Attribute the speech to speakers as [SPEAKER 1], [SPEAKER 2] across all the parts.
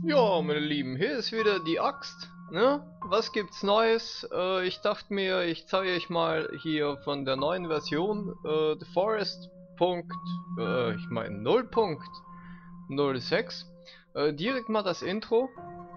[SPEAKER 1] Ja, meine Lieben, hier ist wieder die Axt. Ne? Was gibt's Neues? Ich dachte mir, ich zeige euch mal hier von der neuen Version, The Forest. Ich meine 0.06. Direkt mal das Intro.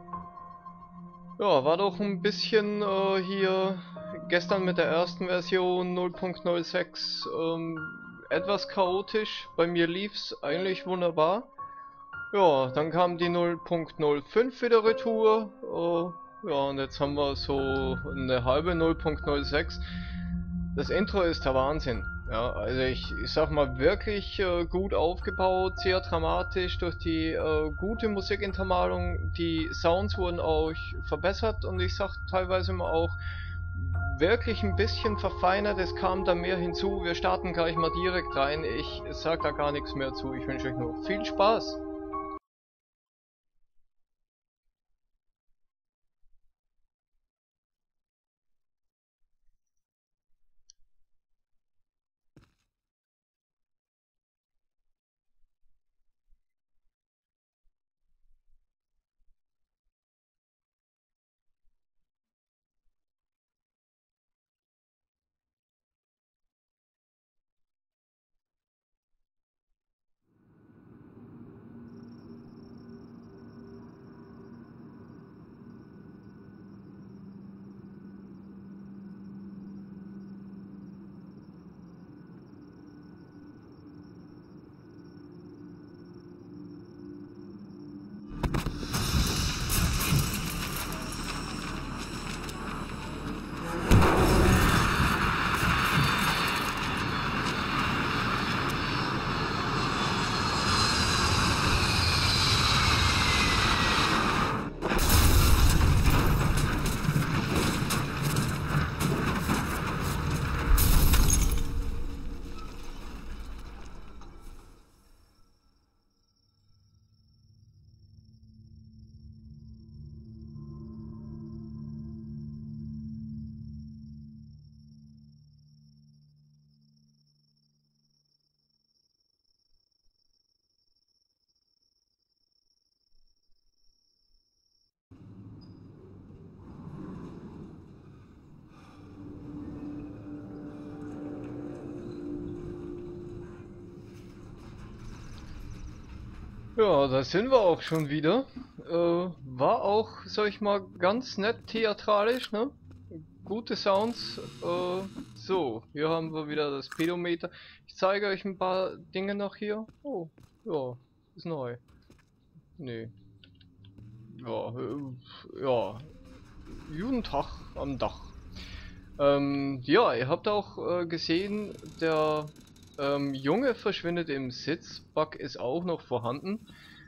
[SPEAKER 1] Ja, war doch ein bisschen hier gestern mit der ersten Version 0.06 etwas chaotisch. Bei mir lief's eigentlich wunderbar. Ja, dann kam die 0.05 wieder retour. Ja, und jetzt haben wir so eine halbe 0.06. Das Intro ist der Wahnsinn. Ja, also ich sag mal wirklich gut aufgebaut, sehr dramatisch durch die gute Musikintermalung. Die Sounds wurden auch verbessert und ich sag teilweise mal auch wirklich ein bisschen verfeinert. Es kam da mehr hinzu. Wir starten gleich mal direkt rein. Ich sag da gar nichts mehr zu. Ich wünsche euch nur viel Spaß. Ja, da sind wir auch schon wieder. War auch, sag ich mal, ganz nett theatralisch, ne? Gute Sounds. So, hier haben wir wieder das Pedometer. Ich zeige euch ein paar Dinge noch hier. Oh, ja, ist neu. Nee. Ja, ja. Guten Tag am Dach. Ja, ihr habt auch gesehen, der Junge verschwindet im Sitz. Bug ist auch noch vorhanden.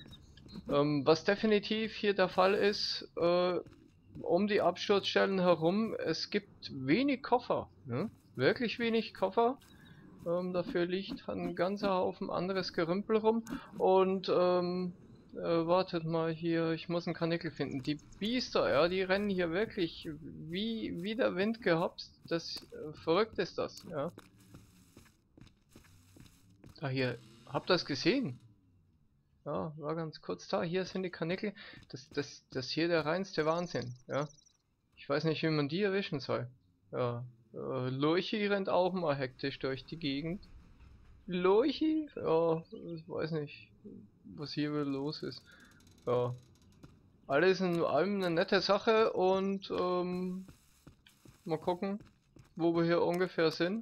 [SPEAKER 1] Was definitiv hier der Fall ist, um die Absturzstellen herum, es gibt wenig Koffer, ne? Wirklich wenig Koffer. Dafür liegt ein ganzer Haufen anderes Gerümpel rum. Und wartet mal hier, ich muss einen Karnickel finden. Die Biester, ja, die rennen hier wirklich wie der Wind gehopst. Das verrückt ist das, ja. Da hier, habt ihr das gesehen? Ja, war ganz kurz da. Hier sind die Karnickel. Das hier der reinste Wahnsinn, ja. Ich weiß nicht, wie man die erwischen soll. Ja, Lurchi rennt auch mal hektisch durch die Gegend. Lurchi? Ja, ich weiß nicht, was hier wohl los ist. Ja, alles in allem eine nette Sache und mal gucken, wo wir hier ungefähr sind.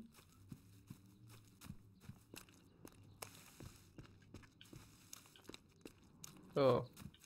[SPEAKER 1] Ja.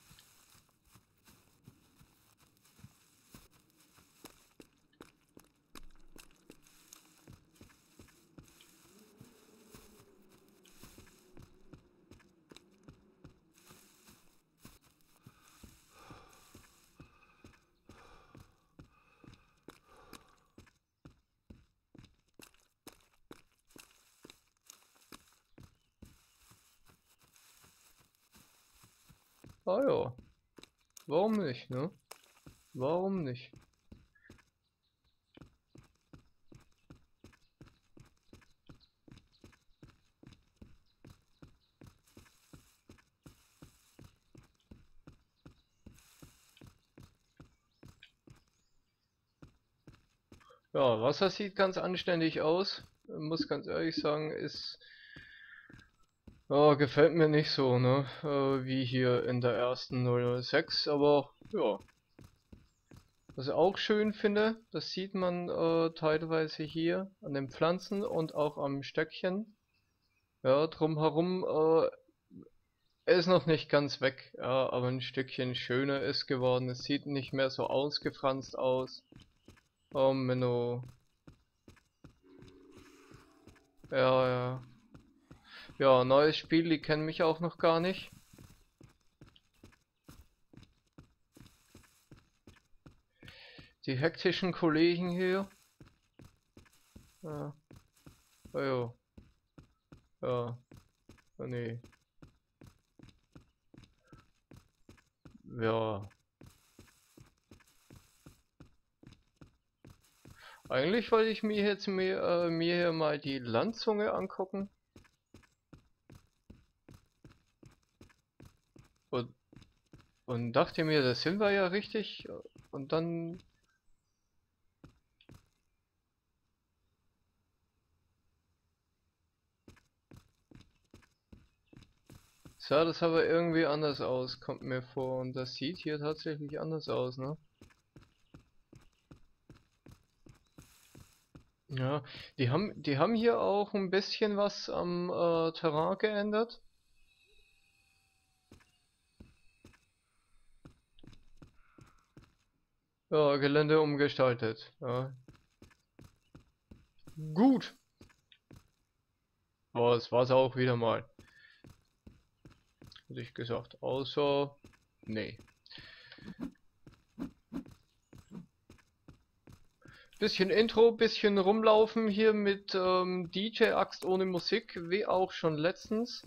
[SPEAKER 1] Ah ja, warum nicht, ne? Warum nicht? Ja, Wasser sieht ganz anständig aus. Muss ganz ehrlich sagen, ist ja, gefällt mir nicht so, ne? Wie hier in der ersten 006, aber ja. Was ich auch schön finde, das sieht man teilweise hier an den Pflanzen und auch am Stöckchen. Ja, drumherum ist noch nicht ganz weg, ja, aber ein Stückchen schöner ist geworden. Es sieht nicht mehr so ausgefranst aus. Oh Menno. Ja, ja. Ja, neues Spiel, die kennen mich auch noch gar nicht. Die hektischen Kollegen hier. Ja, oh, ja. Ja, oh, nee. Ja. Eigentlich wollte ich mir jetzt mir hier mal die Landzunge angucken. Und, und dachte mir, das sind wir ja richtig. Und dann... Sah das aber irgendwie anders aus, kommt mir vor. Und das sieht hier tatsächlich anders aus, ne? Ja, die haben hier auch ein bisschen was am Terrain geändert. Ja, Gelände umgestaltet. Ja. Gut. Aber das war's auch wieder mal. Hätte ich gesagt. Außer... Nee. Bisschen Intro, bisschen rumlaufen hier mit DJ-Axt ohne Musik, wie auch schon letztens.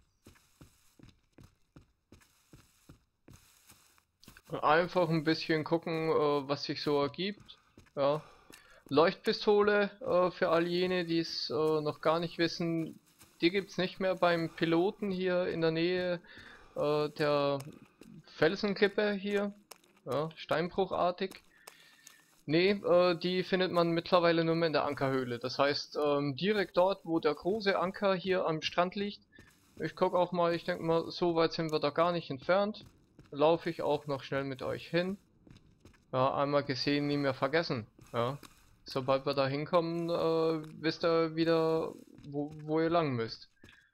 [SPEAKER 1] Einfach ein bisschen gucken, was sich so ergibt. Ja. Leuchtpistole, für all jene, die es noch gar nicht wissen, die gibt's nicht mehr beim Piloten hier in der Nähe der Felsenklippe hier. Ja, steinbruchartig. Nee, die findet man mittlerweile nur mehr in der Ankerhöhle. Das heißt, direkt dort, wo der große Anker hier am Strand liegt. Ich guck auch mal, ich denke mal, so weit sind wir da gar nicht entfernt. Laufe ich auch noch schnell mit euch hin. Ja, einmal gesehen, nie mehr vergessen. Ja. Sobald wir da hinkommen, wisst ihr wieder, wo ihr lang müsst.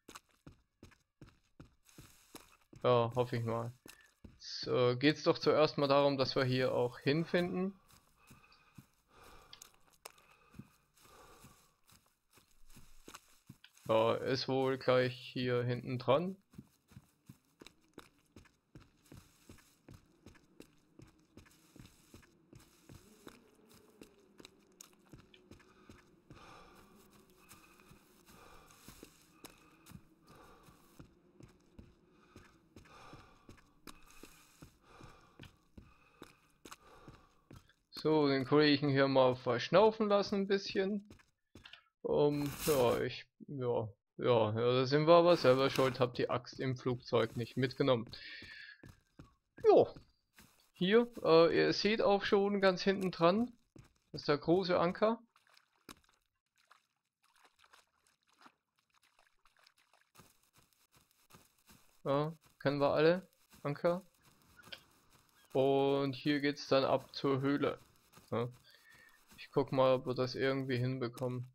[SPEAKER 1] Ja, hoffe ich mal. Jetzt geht's doch zuerst mal darum, dass wir hier auch hinfinden. Ja, ist wohl gleich hier hinten dran. So, den Kollegen hier mal verschnaufen lassen ein bisschen. Ja, da sind wir aber selber schuld, hab die Axt im Flugzeug nicht mitgenommen. Jo, hier, ihr seht auch schon ganz hinten dran, das ist der große Anker. Ja, kennen wir alle, Anker. Und hier geht's dann ab zur Höhle. Ja. Ich guck mal, ob wir das irgendwie hinbekommen.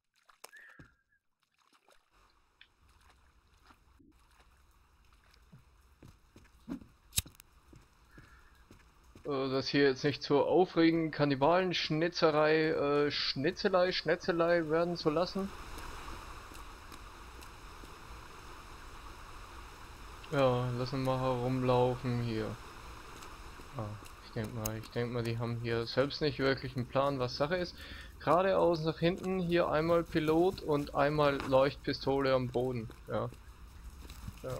[SPEAKER 1] Das hier jetzt nicht zur aufregenden Kannibalen-Schnitzerei, Schnitzelei werden zu lassen. Ja, lassen wir herumlaufen hier. Ah, ich denke mal, die haben hier selbst nicht wirklich einen Plan, was Sache ist. Geradeaus nach hinten, hier einmal Pilot und einmal Leuchtpistole am Boden. Ja. Ja.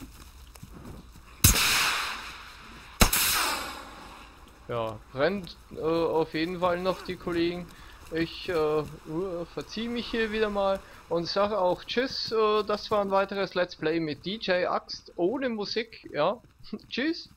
[SPEAKER 1] Ja, brennt auf jeden Fall noch die Kollegen. Ich verziehe mich hier wieder mal und sage auch Tschüss. Das war ein weiteres Let's Play mit DJ Axt ohne Musik. Ja, Tschüss.